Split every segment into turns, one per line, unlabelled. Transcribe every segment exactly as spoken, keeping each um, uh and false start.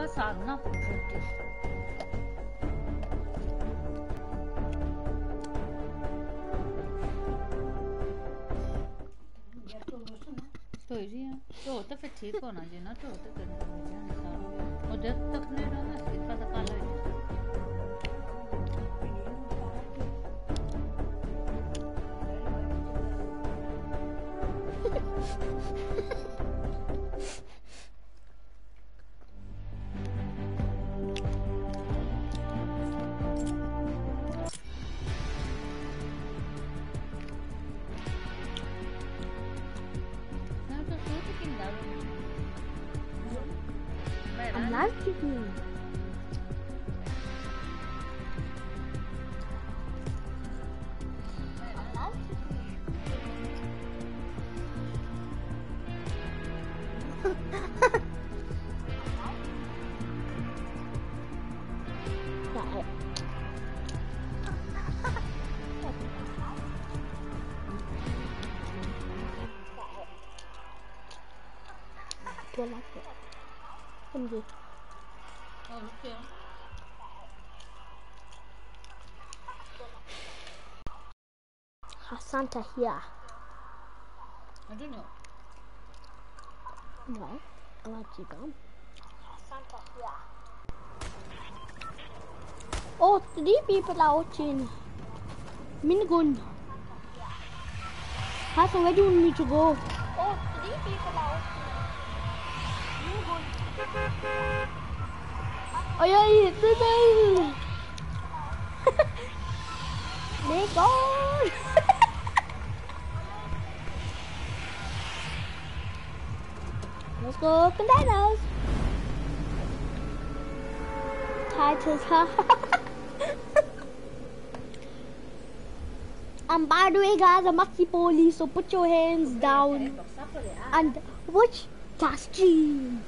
sarna pushti. तो जी हां तो तो फिर ठीक होना जी ना तो तो करना है सारा और जब तक नहीं रहना सीखा तो काला है
I'm not kicking. Do I like it? M G.
Oh, okay.
Has Santa here?
I don't know.
No, I like you gone. Has Santa here? Oh, three people are watching. Minigun. Hassan, where do you want me to go? Oh, three people are watching. Minigun. Oh yeah, it's the thing. Minigun. Let's go containers. Titles, huh? And by the way, guys, I'm actually police, so put your hands down and watch the stream.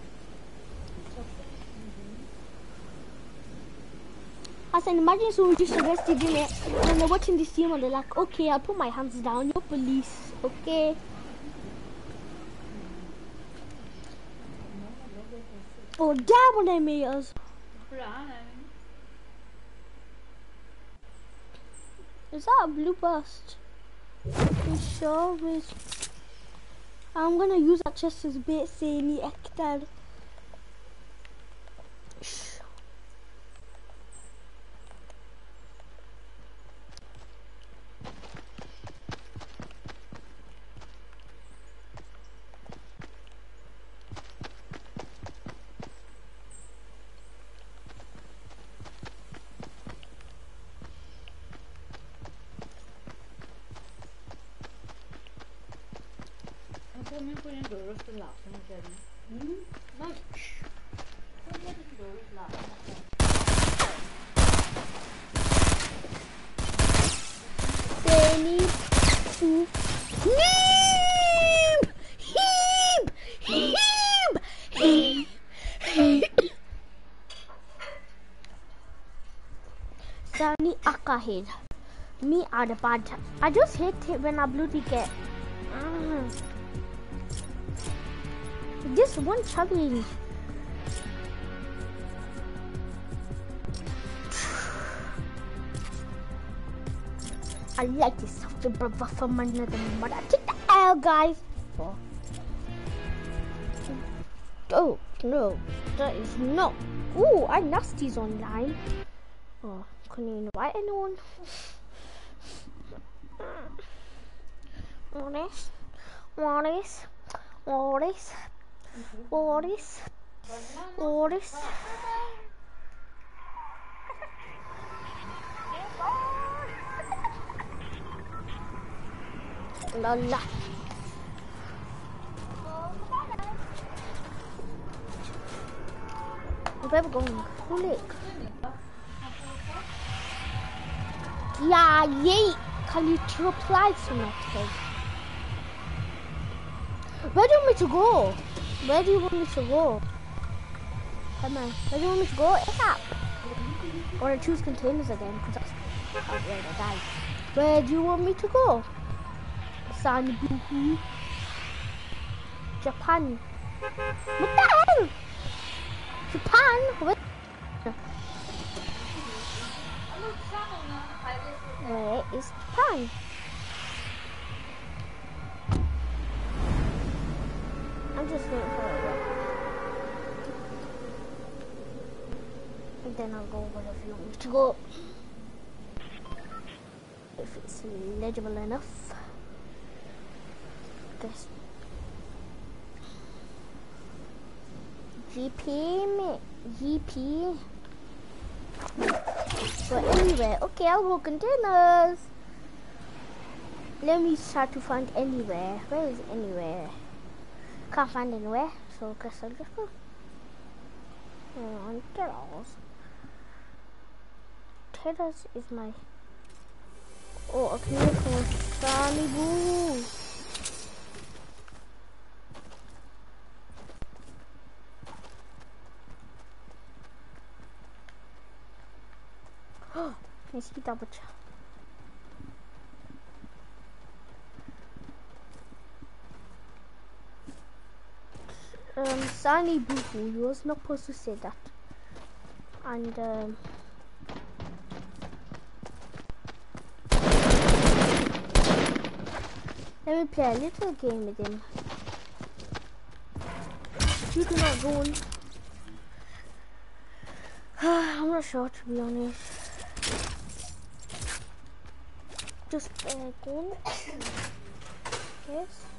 I said, imagine someone just arrested in it and they're watching the stream and they're like, okay, I'll put my hands down, you're police, okay? Oh, damn, what I made us. Is that a blue burst? It sure is. I'm gonna use that chest as bait saying the hectare.
Come put in doors to laugh and tell me. Hmm? No. Come put in doors to laugh.
They need to heap, heap, heap, heap. Sunny Akahid. Me are the bad. I just hate it when I blue ticket. Mm. Just one challenge. I like this software brother from my mother. Take the L, guys. Oh no, that is not. Ooh, I nasties online. Oh, can you invite anyone? What is? What is? What is? What is? What is? Lala. Where we going? Lake. Yeah, yay. Can you reply to me, please? Where do you want me to go? Where do you want me to go? Come on. Where do you want me to go? It's up. Or I choose containers again because that's oh, where I died. Where do you want me to go? Sanbuhu. Japan. What the hell? Japan? What? Where is Japan? I'm just waiting for it. And then I'll go over if you want me to go. If it's legible enough. Guess. G P, G P. So anyway, okay, I'll go containers. Let me start to find anywhere. Where is anywhere? Can't find anywhere, so I guess I'll just go. On terrace. Terrace is my. Oh, okay, for Sunny Boo. I see double check. Um, Sunny Boo Boo, you was not supposed to say that. And um, let me play a little game with him. You cannot go on. I'm not sure, to be honest. Just uh, go on. Yes.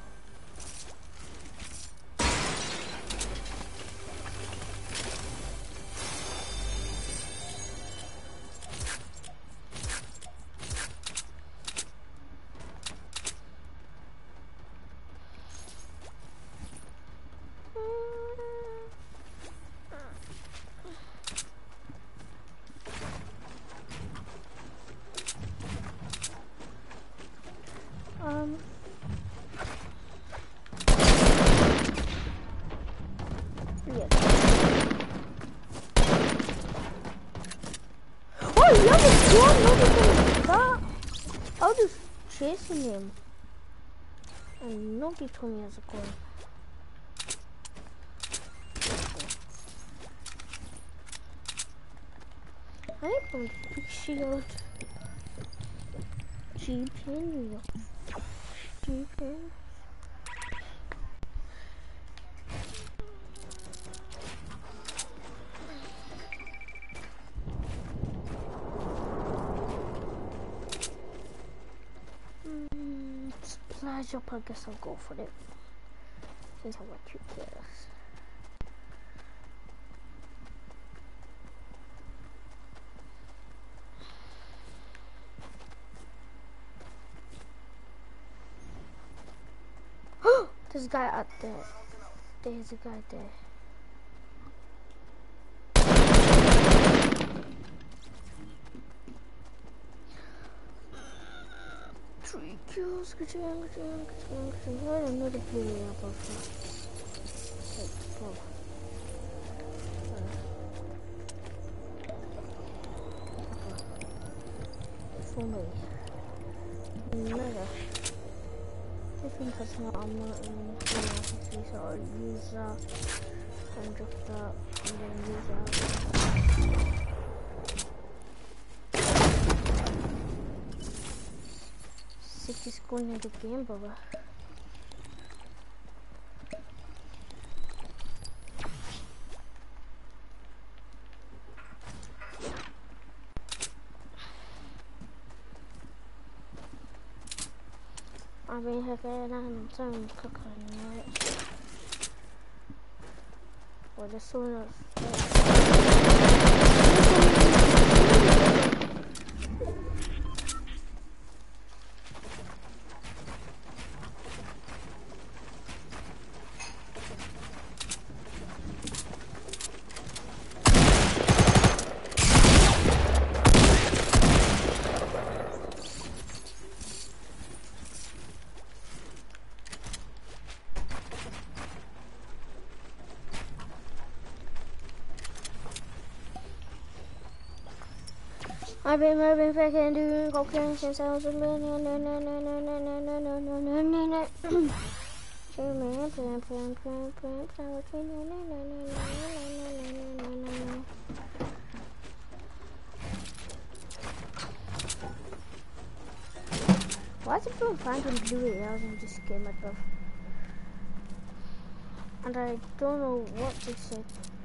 Um. Yes. Oh, yeah, it's one. Nobody that. I was just chasing him, and nobody told me I was going. I need one big shield. G-pin. G-pin. Mm, splash up, I guess I'll go for it. Since I want you to. There's a guy out there. There's a guy there. Three kills. Good job, good job, good job, good job. I don't know the feeling about that. Let's go. For me. Another. I think that's not I'm not in the so I'll use that and drop that and then use that. Sick is going into the game, Baba. I've been hooking and some cooking, right? Or just sort of. I've been, I've been fucking doing cocaine since I was a million. No, no, no, no, no, no, no, no, no, no, no, no. Why is it so fun to do it and just get my stuff? And I don't know what to say.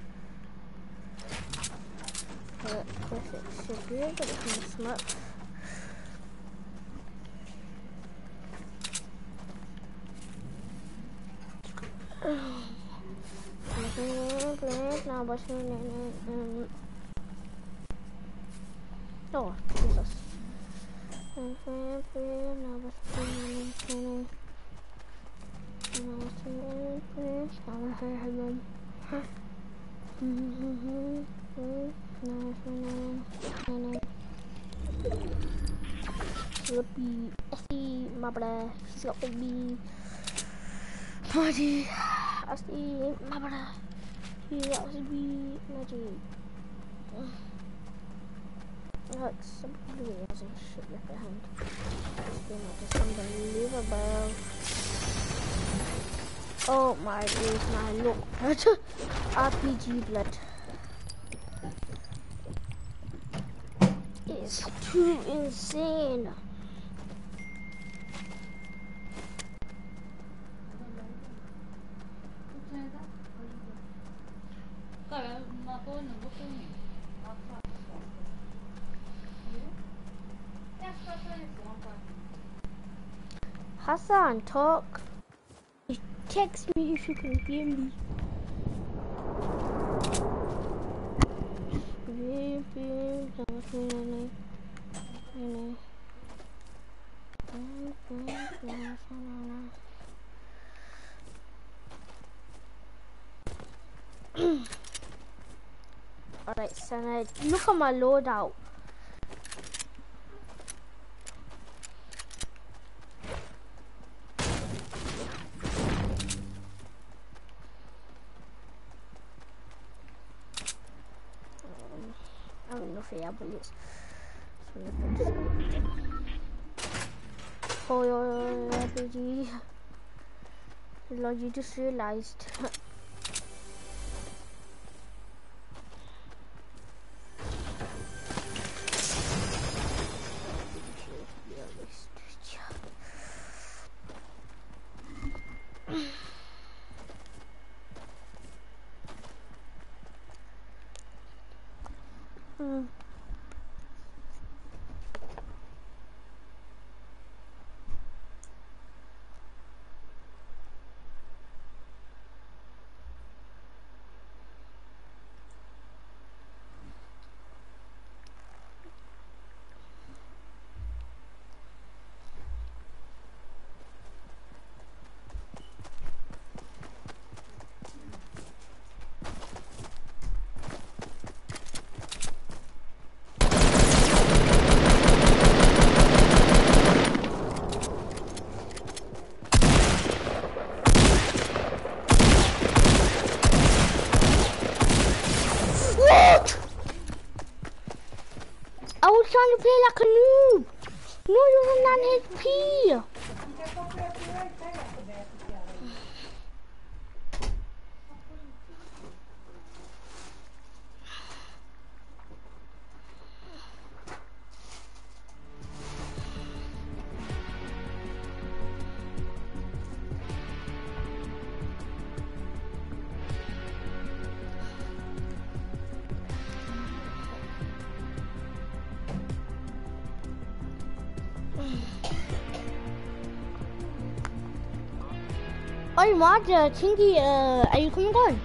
But if it should be able to smoke. Oh, Jesus. Slippy, Essie, my brother, he's got big B. Marty, Essie, my brother, he's got big B. Marty. Like some blue has and shit left behind. It's just unbelievable. Oh my days, my look. R P G blood. It's too insane. Hassan, talk. Text me if you can hear me. Alright, so now look at my loadout. I don't know if I have bullets. Oh, yeah, R P G. Lord, you just realized. Hmm. I was trying to play like a noob. No, you're on H P. Oh, Marge, uh, Chingy, uh, are you coming on?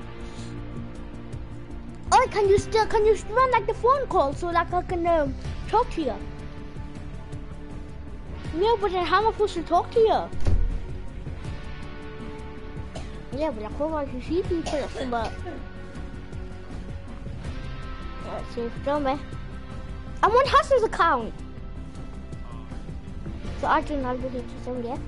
Oh, can you still, can you run like the phone call so like I can um, talk to you? Yeah, but then how am I supposed to talk to you? Yeah, but I can't actually see people, but... Let's see if it's on me. I'm on Hassan's account. So I don't know what to say, yeah?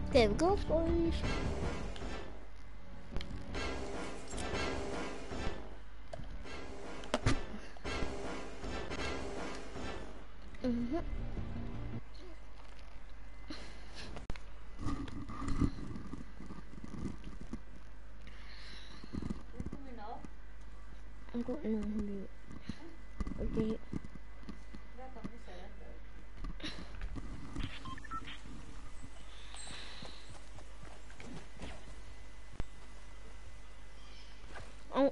There we go, boys. Mm-hmm. I'm going on okay. Oh.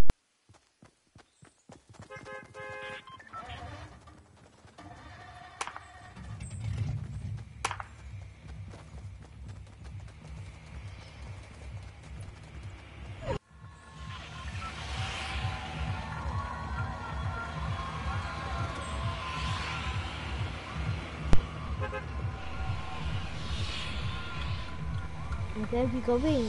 There we going.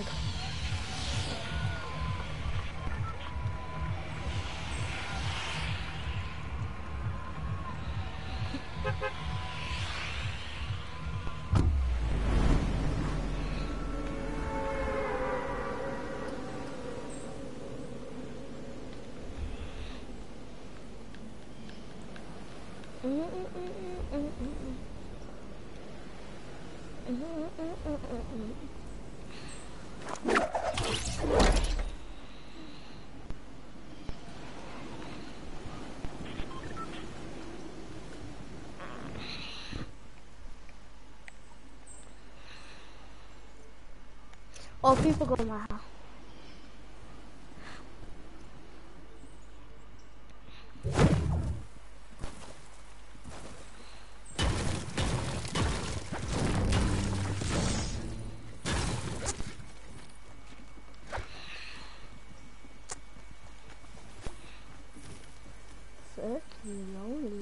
Oh, people go to my house. Such lonely.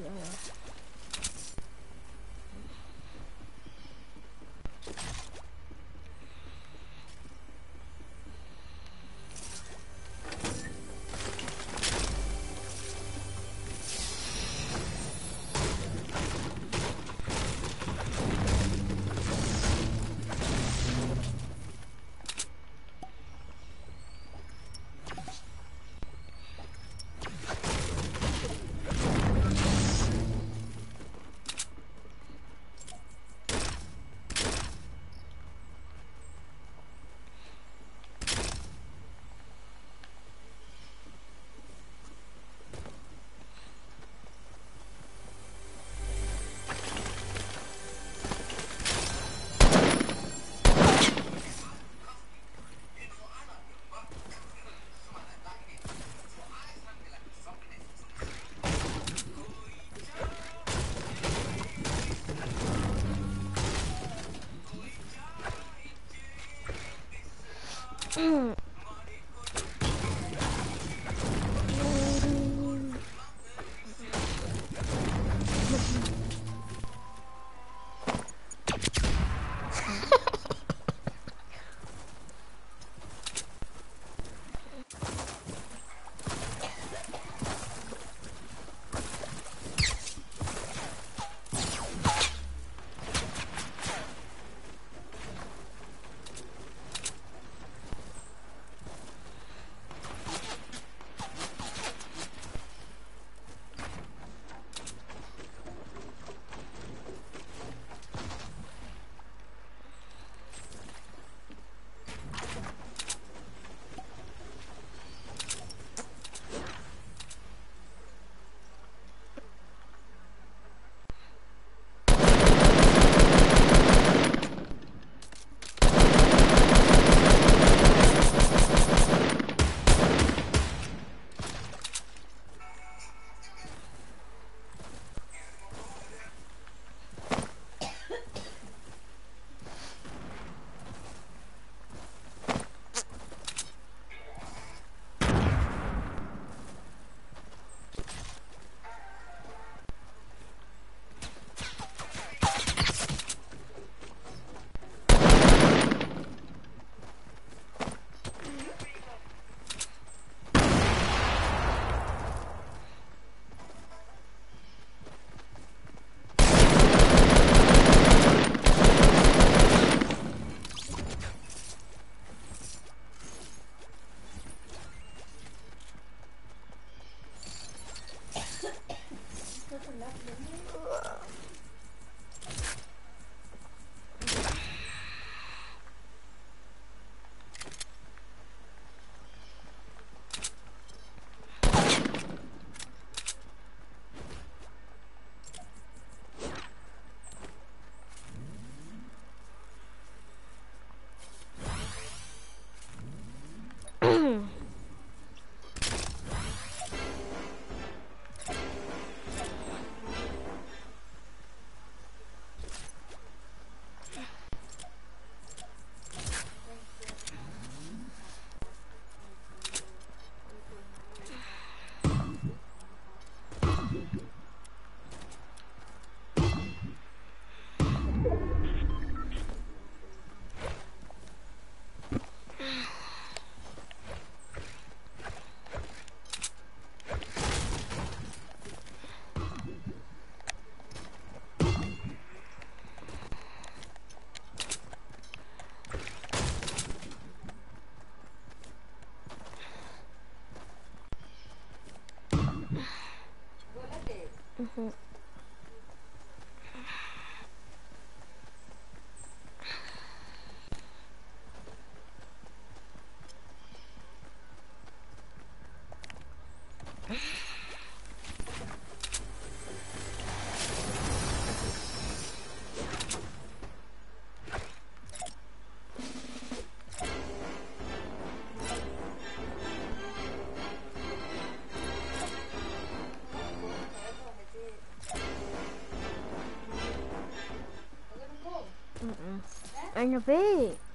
Mm-mm. In a bit.